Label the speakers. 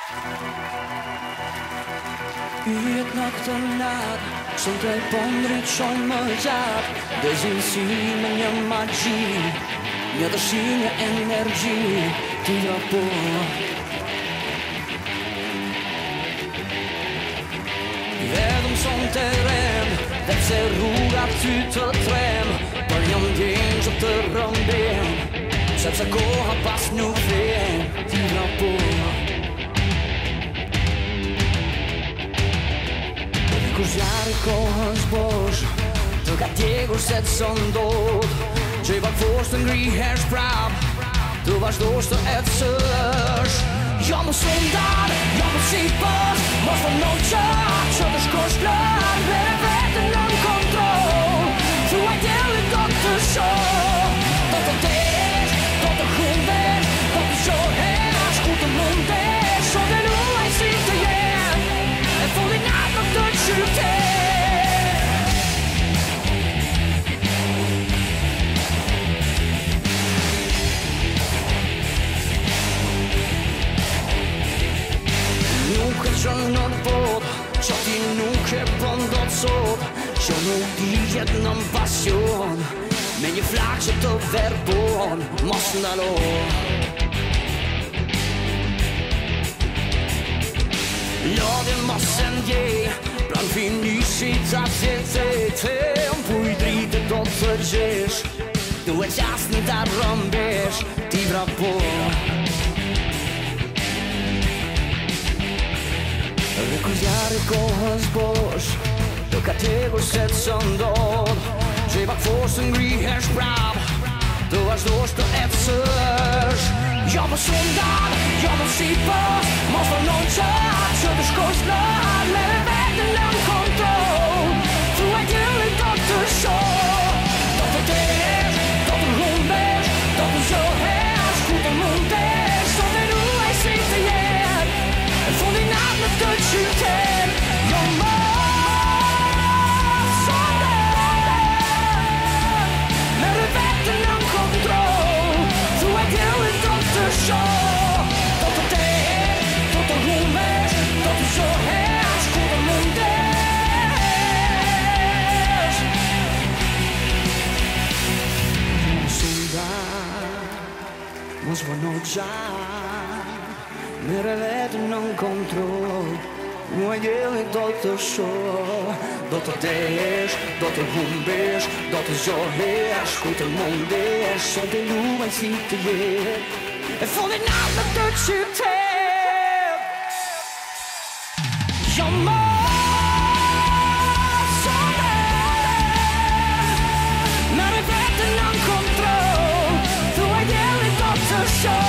Speaker 1: Yjet në këtë natë, shumë të po ndryq shumë më gjatë. Dëzinësi me një magji, një dëshi, një energji, ti rapo. Vedëm son të rem, dhe pse rrugat ty të trem, për një ndjenjë që të rëmbem, sepse koha pas nuk vjen, ti rapo. Kur zjarri kohës bosh, të ka tjegur se të sëndot, që i pak fosh të ngrihesh prap, të vazhdosh të ecësh. Jo më sundar, jo më sipër, mos të noqat, që të shkosh klar, mere vetën në kontrol, thuaj djelit do të shoh, do të tesh, do të humbesh, do të shohesh, ku të mundesh, o dhe luaj si të jen, e fundin atë në të qytet. Nuk e që në bot, që ti nuk e pëndot sot, që nuk dijet në pasion, me një flak që të verbon, mos ndalo. Lodin mos e ndjej, pran finishi ta zete, më i drite do të gjesh, duhet qasni ta rëmbesh, ti vrapo. Dhe kur zjarri kohës bosh, do ka tegur se të sëndod, që i pak fosh të ngrihesh prap, të vazhdosh të ecësh. Jo më sundar, jo më sipër, mos të noqat, që të shkosh klar, mere vetën në kontrol, thuaj djelit do të shoh, do të tesh, do të humbesh, do të shohesh, ku të mundesh, do të ruaj si të jet, e fundin atë në të qytet. Jo më sundar, mere vetën në kontrol, thuaj djelit do të shoh, do të tesh, do të humbesh, do të shohesh, ku të mundesh. Mos vëno gjatë, mere vetën në kontrol, muaj djelit do të shoh, do të tesh, do të humbesh, do të zgjohesh, ku të mundesh, son të luaj si të jet, e fundin atë në të qytet. Jo më mere vetën në kontrol, thuaj djelit do të shoh.